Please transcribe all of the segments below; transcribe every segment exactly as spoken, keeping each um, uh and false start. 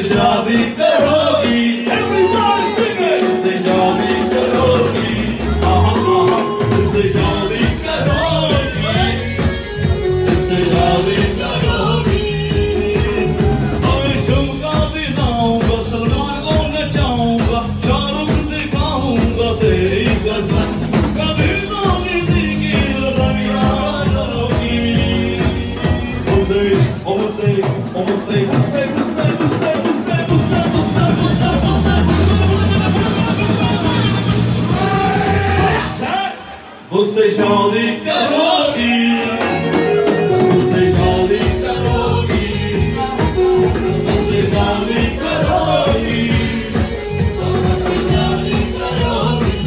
शादी करोगी everybody sing it मुझसे शादी करोगी आहा आहा मुझसे शादी करोगी मुझसे शादी करोगी मैं झुमका दिलाऊंगा सलमान को नचाऊंगा शाहरुख दिखाऊंगा तेरी कसम कभी तो किसी की रमिया करोगी मुझसे मुझसे मुझसे मुझसे मुझसे शादी करोगी मुझसे शादी करोगी मुझसे शादी करोगी मुझसे शादी करोगी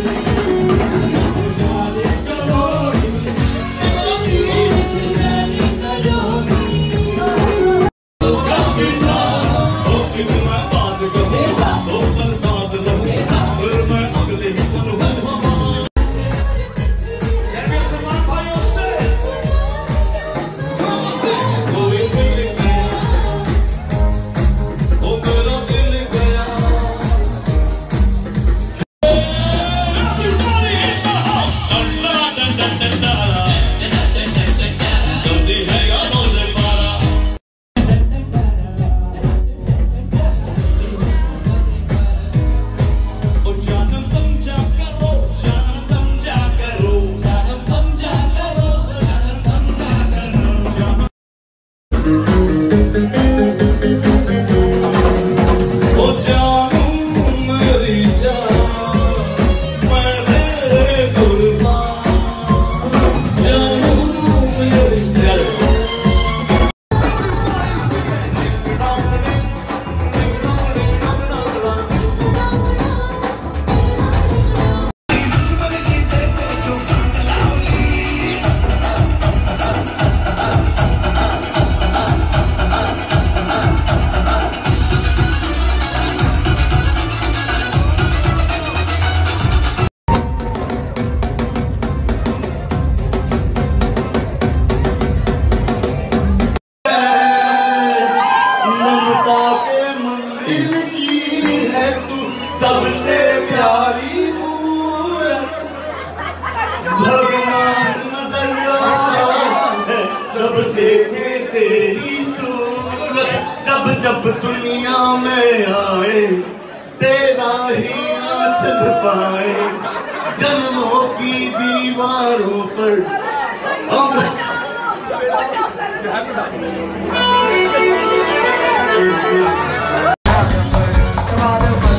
सबसे प्यारी मूरत भगवान नजरिया है जब देखे तेरी सूरत जब जब दुनिया में आए तेरा ही आंचल पाए जन्मों की दीवारों पर हम